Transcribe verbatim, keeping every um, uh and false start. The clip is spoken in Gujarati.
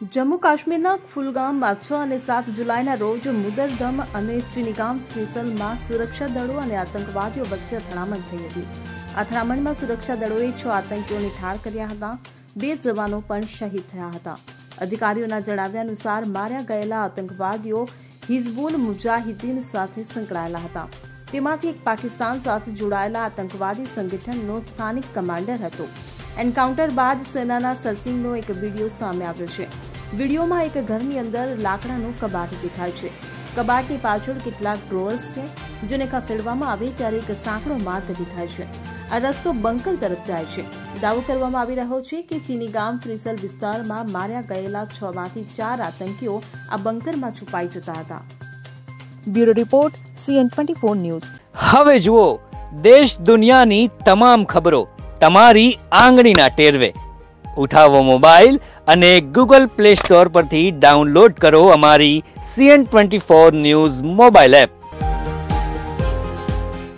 જમ્મુ કાશ્મીરના કુલગામમાં છ અને સાત જુલાઈના રોજ મુદરદમ અને ચીનીગામ ત્રિસલમાં સુરક્ષા દળો અને આતંકવાદીઓ વચ્ચે અથડામણ થઈ હતી। અથડામણમાં સુરક્ષા દળોએ છ આતંકીઓને ઠાર કર્યા હતા, બે જવાનો પણ શહીદ થયા હતા। અધિકારીઓના જણાવ્યા અનુસાર માર્યા ગયેલા આતંકવાદીઓ હિઝબુલ મુજાહિદીન સાથે સંકળાયેલા હતા। તેમાંથી એક પાકિસ્તાન સાથે જોડાયેલા આતંકવાદી સંગઠનનો સ્થાનિક કમાન્ડર હતો। એન્કાઉન્ટર બાદ સેનાના સર્ચિંગનો એક વિડીયો સામે આવ્યો છે। વિડીયોમાં એક ઘરની અંદર લાકડાનું કબાટ દેખાય છે। કબાટની પાછળ કેટલાક ડ્રોઅર્સ છે, જેને ખસેડવામાં આવે ત્યારે એક સાંકડો માર્ગ દેખાય છે। આ રસ્તો બંકર તરફ જાય છે। દાવો કરવામાં આવી રહ્યો છે કે ચીનીગામ ત્રિસલ વિસ્તારમાં માર્યા ગયેલા છ માંથી ચાર આતંકીઓ આ બંકરમાં છુપાઈ જતા હતા। Bureau report CN twenty four news. હવે જુઓ દેશ દુનિયાની તમામ ખબરો તમારી આંગળીના ટેરવે। ઉઠાવો મોબાઈલ અને ગૂગલ પ્લે સ્ટોર પરથી ડાઉનલોડ કરો અમારી CN twenty four news mobile app.